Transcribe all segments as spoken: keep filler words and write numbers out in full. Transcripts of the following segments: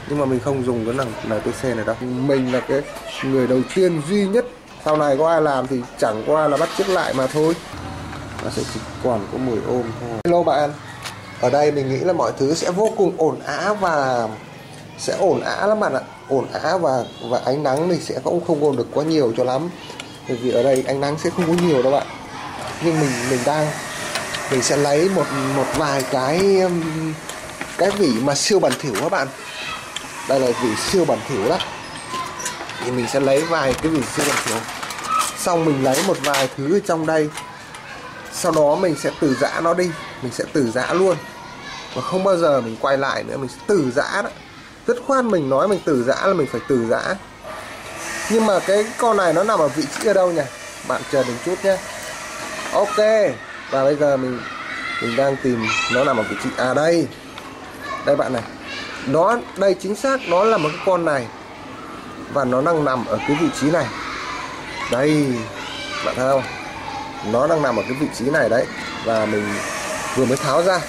Nhưng mà mình không dùng cái thằng en tê xê này đâu. Mình là cái người đầu tiên duy nhất, sau này có ai làm thì chẳng qua là bắt chước lại mà thôi. Nó sẽ chỉ còn có mười ôm thôi. Hello bạn. Ở đây mình nghĩ là mọi thứ sẽ vô cùng ổn ả và sẽ ổn ả lắm bạn ạ. Ổn ả và và ánh nắng thì sẽ cũng không còn được quá nhiều cho lắm. Bởi vì ở đây ánh nắng sẽ không có nhiều đâu bạn. Nhưng mình mình đang mình sẽ lấy một một vài cái cái vỉ mà siêu bẩn thỉu các bạn. Đây là vỉ siêu bẩn thỉu đó. Thì mình sẽ lấy vài cái vỉ siêu bẩn thỉu. Xong mình lấy một vài thứ ở trong đây. Sau đó mình sẽ từ giã nó đi. Mình sẽ từ giã luôn. Và không bao giờ mình quay lại nữa. Mình sẽ từ giã đó. Rất khoan mình nói mình từ giã là mình phải từ giã. Nhưng mà cái con này nó nằm ở vị trí ở đâu nhỉ? Bạn chờ một chút nhé. Ok. Và bây giờ mình Mình đang tìm nó nằm ở vị trí. À đây. Đây bạn này. Nó, đây chính xác nó là một cái con này. Và nó đang nằm ở cái vị trí này. Đây. Bạn thấy không? Nó đang nằm ở cái vị trí này đấy. Và mình vừa mới tháo ra.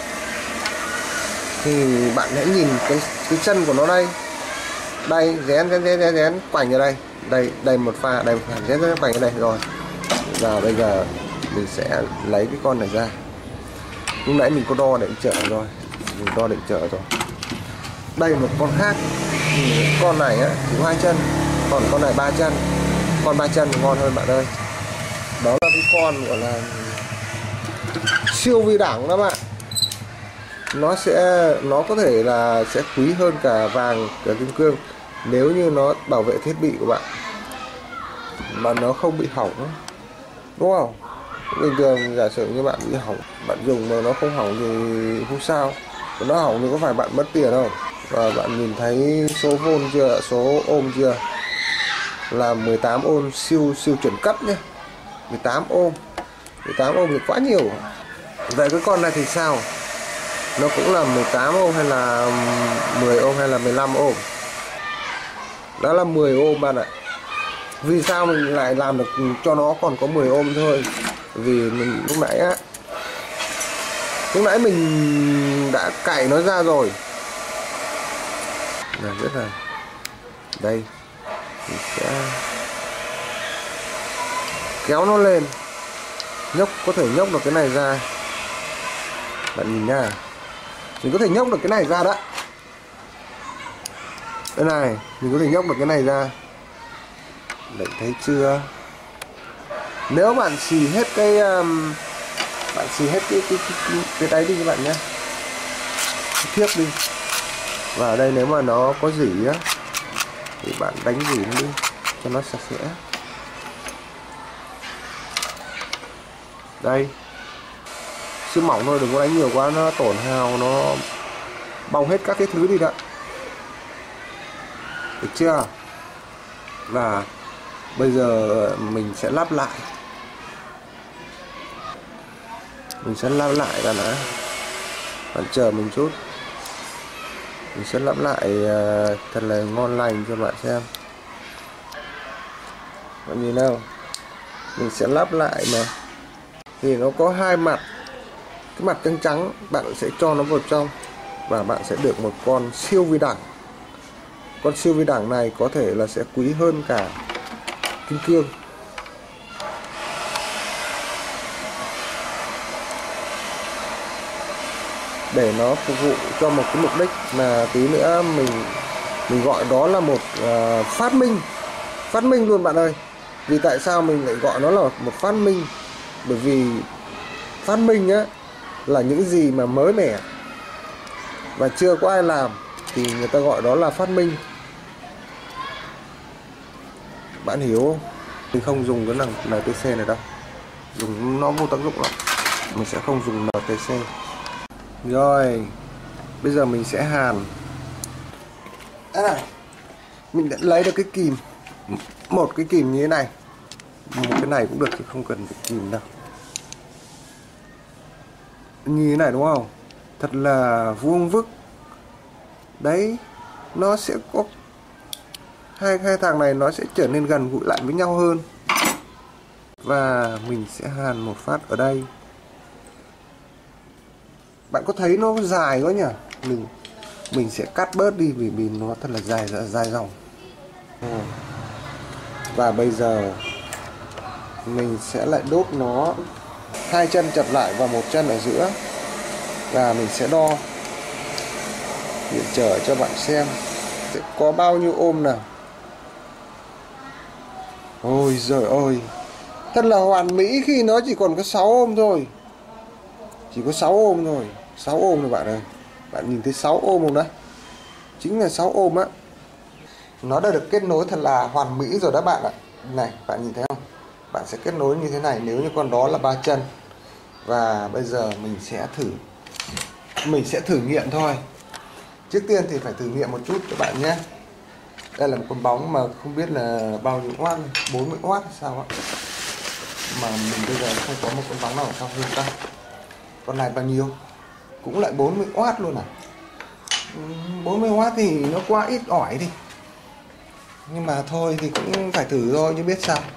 Thì bạn hãy nhìn cái, cái chân của nó đây. Đây, rén rén rén rén rén quành ở đây. Đây, đây một pha, đây một pha rén rén quành ở đây rồi. Và bây giờ mình sẽ lấy cái con này ra. Lúc nãy mình có đo định chở rồi. Mình đo định chở rồi. Đây một con khác. Con này á chỉ hai chân, còn con này ba chân. Con ba chân ngon hơn bạn ơi. Đó là cái con gọi là siêu vi đẳng đó bạn. Nó sẽ nó có thể là sẽ quý hơn cả vàng, cả kim cương nếu như nó bảo vệ thiết bị của bạn mà nó không bị hỏng, đúng không? Bình thường giả sử như bạn bị hỏng, bạn dùng mà nó không hỏng thì không sao. Nó hỏng thì có phải bạn mất tiền không? Và bạn nhìn thấy số vôn chưa, số ôm chưa, là mười tám ôm siêu siêu chuẩn cấp nhé. Mười tám ôm mười tám ôm thì quá nhiều. Vậy cái con này thì sao? Nó cũng là mười tám ôm hay là mười ôm hay là mười lăm ôm? Đó là mười ôm bạn ạ. Vì sao mình lại làm được cho nó còn có mười ôm thôi? Vì mình lúc nãy á Lúc nãy mình đã cạy nó ra rồi. Này rất là đây. Mình sẽ kéo nó lên. Nhốc, có thể nhốc được cái này ra. Bạn nhìn nha. Mình có thể nhốc được cái này ra đó. Đây này, mình có thể nhốc được cái này ra. Đấy, thấy chưa? Nếu bạn xì hết cái um, bạn xì hết cái cái cái, cái, cái đáy đi các bạn nhé, cái thiếc đi. Và ở đây nếu mà nó có rỉ á thì bạn đánh rỉ nó đi cho nó sạch sẽ. Đây, siêu mỏng thôi, đừng có đánh nhiều quá, nó tổn hào, nó bong hết các cái thứ đi đó. Được chưa? Và bây giờ mình sẽ lắp lại. Mình sẽ lắp lại bạn ạ. Bạn chờ mình chút. Mình sẽ lắp lại uh, thật là ngon lành cho bạn xem. Bạn nhìn đâu? Mình sẽ lắp lại mà. Thì nó có hai mặt. Cái mặt trắng trắng bạn sẽ cho nó vào trong. Và bạn sẽ được một con siêu vi đẳng. Con siêu vi đẳng này có thể là sẽ quý hơn cả kim cương. Để nó phục vụ cho một cái mục đích là tí nữa mình mình gọi đó là một uh, phát minh. Phát minh luôn bạn ơi. Vì tại sao mình lại gọi nó là một phát minh? Bởi vì phát minh á là những gì mà mới mẻ và chưa có ai làm thì người ta gọi đó là phát minh. Bạn hiểu không? Mình không dùng cái thằng en tê xê này đâu. Dùng nó vô tác dụng lắm. Mình sẽ không dùng en tê xê. Rồi, bây giờ mình sẽ hàn. À, mình đã lấy được cái kìm. Một cái kìm như thế này. Một cái này cũng được chứ không cần phải kìm đâu. Như thế này đúng không? Thật là vuông vức. Đấy, nó sẽ có hai hai thằng này nó sẽ trở nên gần gũi lại với nhau hơn. Và mình sẽ hàn một phát ở đây. Bạn có thấy nó dài quá nhỉ? Mình mình sẽ cắt bớt đi vì vì nó thật là dài dài dòng. Và bây giờ mình sẽ lại đốt nó hai chân chập lại và một chân ở giữa, và mình sẽ đo điện trở cho bạn xem sẽ có bao nhiêu ôm nào. Ôi giời ơi, thật là hoàn mỹ khi nó chỉ còn có sáu ôm thôi. Chỉ có sáu ôm thôi, sáu ôm rồi bạn ơi. Bạn nhìn thấy sáu ôm không đấy? Chính là sáu ôm á. Nó đã được kết nối thật là hoàn mỹ rồi đó bạn ạ. Này, bạn nhìn thấy không? Bạn sẽ kết nối như thế này nếu như con đó là ba chân. Và bây giờ mình sẽ thử Mình sẽ thử nghiệm thôi. Trước tiên thì phải thử nghiệm một chút các bạn nhé. Đây là một con bóng mà không biết là bao nhiêu oát, bốn mươi oát hay sao ạ. Mà mình bây giờ không có một con bóng nào cao hơn ta. Con này bao nhiêu? Cũng lại bốn mươi oát luôn à. bốn mươi oát thì nó quá ít ỏi đi. Nhưng mà thôi thì cũng phải thử thôi chứ biết sao.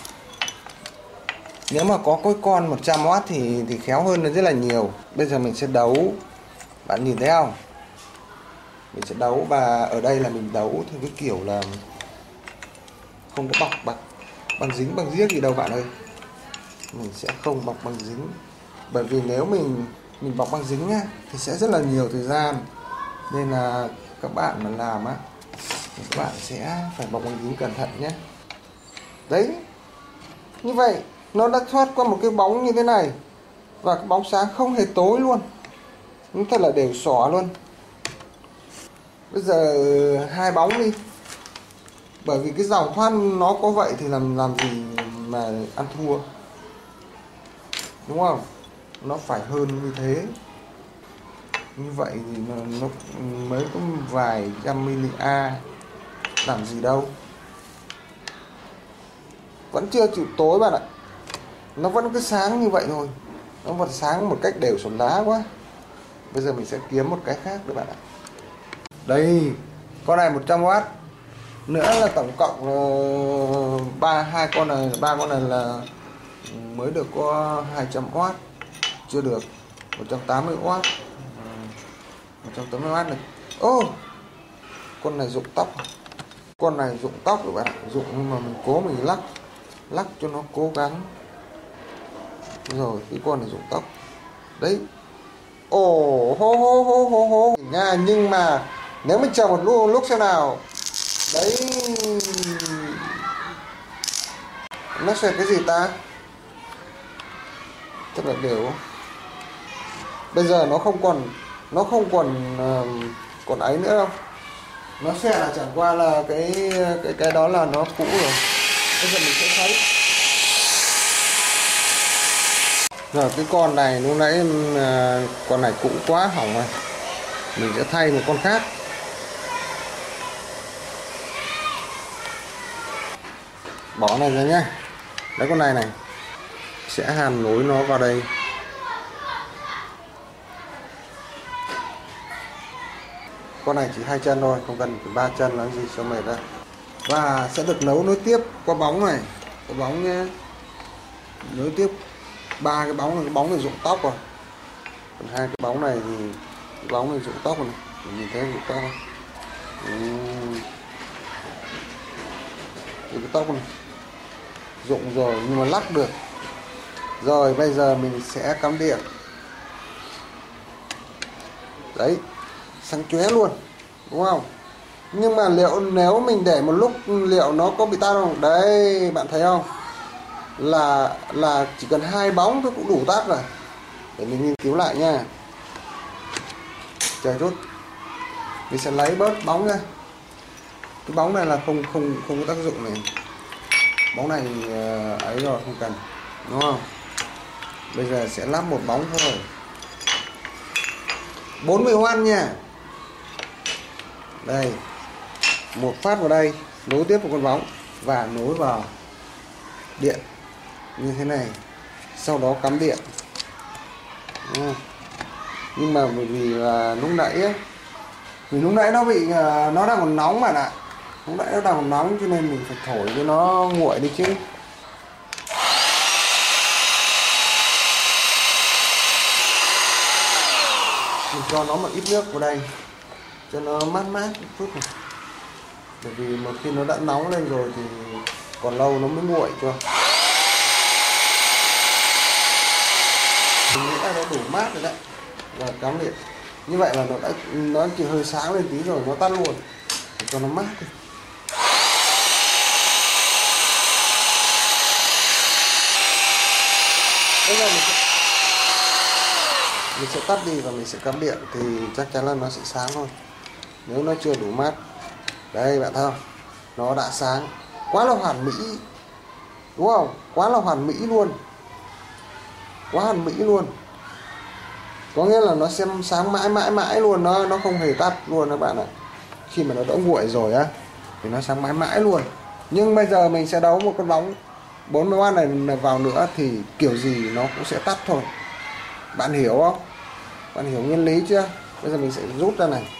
Nếu mà có cái con một trăm oát thì thì khéo hơn nó rất là nhiều. Bây giờ mình sẽ đấu. Bạn nhìn thấy không? Mình sẽ đấu, và ở đây là mình đấu theo cái kiểu là không có bọc bằng bằng dính bằng giếc gì đâu bạn ơi. Mình sẽ không bọc bằng dính, bởi vì nếu mình mình bọc bằng dính á thì sẽ rất là nhiều thời gian, nên là các bạn mà làm á các bạn sẽ phải bọc bằng dính cẩn thận nhé. Đấy, như vậy nó đã thoát qua một cái bóng như thế này, và cái bóng sáng không hề tối luôn, nó thật là đều xỏ luôn. Bây giờ hai bóng đi, bởi vì cái dòng thoát nó có vậy thì làm làm gì mà ăn thua, đúng không? Nó phải hơn như thế. Như vậy thì nó, nó mới có vài trăm mili-a, làm gì đâu. Vẫn chưa chịu tối bạn ạ. Nó vẫn cứ sáng như vậy thôi. Nó vẫn sáng một cách đều sồn lá quá. Bây giờ mình sẽ kiếm một cái khác nữa bạn ạ. Đây, con này một trăm oát. Nữa là tổng cộng ba hai con này, ba con này là mới được có hai trăm oát. Chưa được một trăm tám mươi oát. một trăm tám mươi oát này. Ô, con này rụng tóc. Con này rụng tóc rồi bạn ạ. Rụng nhưng mà mình cố mình lắc lắc cho nó cố gắng. Rồi cái con này rụng tóc. Đấy. Ồ hô hô hô hô hô nha. Nhưng mà nếu mình chờ một lúc, lúc xem nào. Đấy, nó xoẹt cái gì ta? Thật là đều. Bây giờ nó không còn Nó không còn uh, còn ấy nữa đâu. Nó xoẹt là chẳng qua là cái cái cái đó là nó cũ rồi. Bây giờ mình sẽ thấy. Rồi cái con này lúc nãy uh, con này cũ quá hỏng rồi. Mình sẽ thay một con khác. Bỏ này ra nhá. Đấy, con này này sẽ hàn nối nó vào đây. Con này chỉ hai chân thôi, không cần phải ba chân làm gì cho mệt đâu. Và sẽ được nấu nối tiếp qua bóng này, qua bóng nhé. Nối tiếp ba cái bóng này, cái bóng này rụng tóc rồi. Còn hai cái bóng này thì cái bóng này rụng tóc rồi. Mình nhìn thấy rụng tóc không? Uhm. Cái tóc này rụng rồi nhưng mà lắc được. Rồi bây giờ mình sẽ cắm điện. Đấy, sáng chóe luôn, đúng không? Nhưng mà liệu nếu mình để một lúc liệu nó có bị tắt không? Đấy, bạn thấy không? Là là chỉ cần hai bóng thôi cũng đủ tắt rồi. Để mình nghiên cứu lại nha. Chờ chút. Mình sẽ lấy bớt bóng ra. Cái bóng này là không không không có tác dụng này. Bóng này ấy rồi, không cần, đúng không? Bây giờ sẽ lắp một bóng thôi, bốn mươi oát nha. Đây, một phát vào đây, nối tiếp một con bóng và nối vào điện như thế này. Sau đó cắm điện. Nhưng mà bởi vì là lúc nãy ấy, vì lúc nãy nó bị nó đang còn nóng bạn ạ. Lúc nãy nó đang còn nóng cho nên mình phải thổi cho nó nguội đi chứ. Mình cho nó một ít nước vào đây. cho nó mát mát một chút này. Bởi vì một khi nó đã nóng lên rồi thì còn lâu nó mới nguội cho. Mình nghĩ là nó đủ mát rồi đấy. Và cắm điện. Như vậy là nó đã nó chỉ hơi sáng lên tí rồi nó tắt luôn. Để cho nó mát đi. Bây giờ mình sẽ, mình sẽ tắt đi và mình sẽ cắm điện thì chắc chắn là nó sẽ sáng thôi. Nếu nó chưa đủ mát. Đây bạn thấy không? Nó đã sáng. Quá là hoàn mỹ. Đúng không? Quá là hoàn mỹ luôn. Quá hoàn mỹ luôn. Có nghĩa là nó xem sáng mãi mãi mãi luôn. Nó nó không hề tắt luôn các bạn ạ. Khi mà nó đã nguội rồi á thì nó sáng mãi mãi luôn. Nhưng bây giờ mình sẽ đấu một con bóng bốn mươi oát này vào nữa thì kiểu gì nó cũng sẽ tắt thôi. Bạn hiểu không? Bạn hiểu nguyên lý chưa? Bây giờ mình sẽ rút ra này.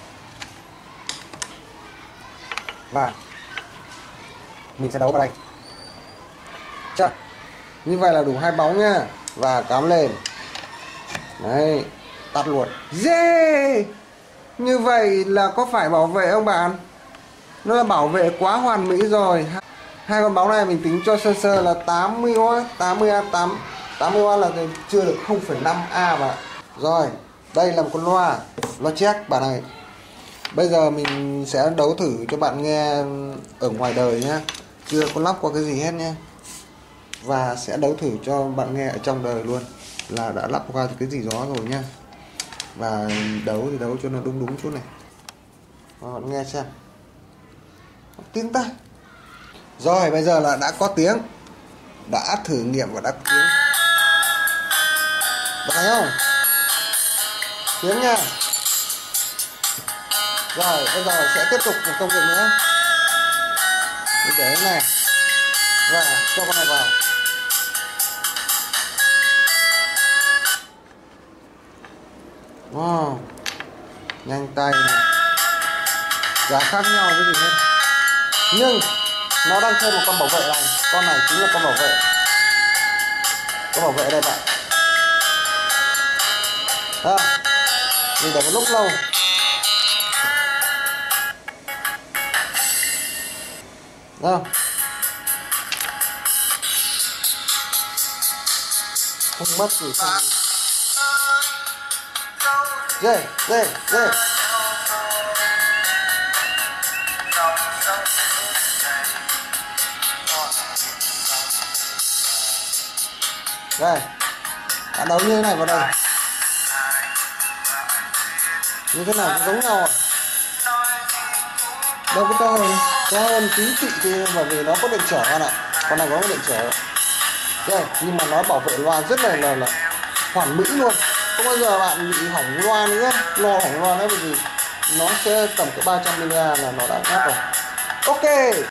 Và mình sẽ đấu vào đây. Chắc. Như vậy là đủ hai bóng nha. Và cắm lên. Đấy. Tắt luôn. Yeah! Như vậy là có phải bảo vệ không bạn? Nó là bảo vệ quá hoàn mỹ rồi. Hai con bóng này mình tính cho sơ sơ là tám mươi oát, tám mươi A, tám mươi oát là chưa được không phẩy năm A mà. Rồi, đây là một con loa, loa check bạn này. Bây giờ mình sẽ đấu thử cho bạn nghe ở ngoài đời nhá. Chưa có lắp qua cái gì hết nhá. Và sẽ đấu thử cho bạn nghe ở trong đời luôn. Là đã lắp qua cái gì đó rồi nhá. Và đấu thì đấu cho nó đúng đúng chút này. Và bạn nghe xem. Tiếng tai. Rồi bây giờ là đã có tiếng. Đã thử nghiệm và đã có tiếng. Bạn thấy không? Tiếng nha. Rồi bây giờ sẽ tiếp tục một công việc nữa. Mình để cái này. Và cho con này vào. Wow. Nhanh tay này. Giá khác nhau cái gì hết. Nhưng nó đang thêm một con bảo vệ này. Con này chính là con bảo vệ. Con bảo vệ đây bạn. À, mình để một lúc lâu. Đâu? Không mất gì không. Dê, dê, dê. Đây. Đã đấu như thế này vào đây. Như thế nào cũng giống nhau à? Đâu có to hơn. To hơn tí chị thì bởi vì nó có điện trở bạn ạ. Con này có điện trở. Đây, nhưng mà nó bảo vệ loa rất là là, là hoàn mỹ luôn. Không bao giờ bạn bị hỏng loa nữa. Lo hỏng loa nữa bởi vì nó sẽ tầm cái ba trăm mi li am là nó đã ngắt rồi. Ok.